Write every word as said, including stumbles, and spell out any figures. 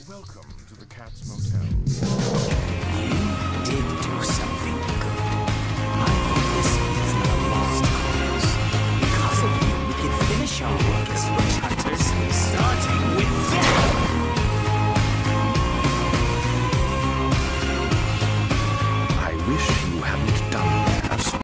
Welcome to the Cat's Motel. You did do something